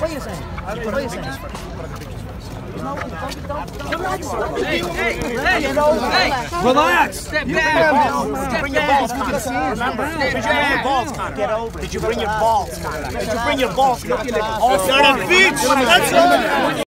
are you saying? What are you saying? Relax. Step down. Bring your balls, Connor. Remember, did you bring your balls, Connor? Get over it. Did you bring your balls, Connor? Did you bring your balls, Connor? On the beach. Let's go.